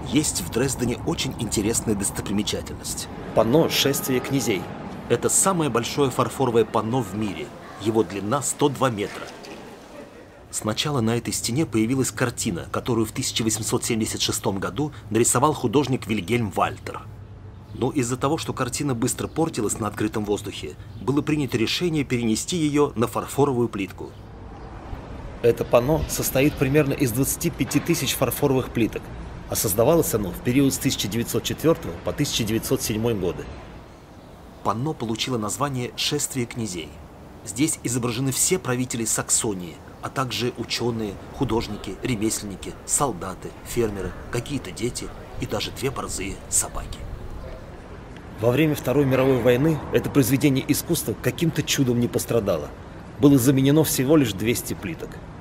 Есть в Дрездене очень интересная достопримечательность. Панно «Шествие князей». Это самое большое фарфоровое панно в мире. Его длина 102 метра. Сначала на этой стене появилась картина, которую в 1876 году нарисовал художник Вильгельм Вальтер. Но из-за того, что картина быстро портилась на открытом воздухе, было принято решение перенести ее на фарфоровую плитку. Это панно состоит примерно из 25 тысяч фарфоровых плиток, а создавалось оно в период с 1904 по 1907 годы. Панно получило название «Шествие князей». Здесь изображены все правители Саксонии, а также ученые, художники, ремесленники, солдаты, фермеры, какие-то дети и даже две борзые собаки. Во время Второй мировой войны это произведение искусства каким-то чудом не пострадало. Было заменено всего лишь 200 плиток.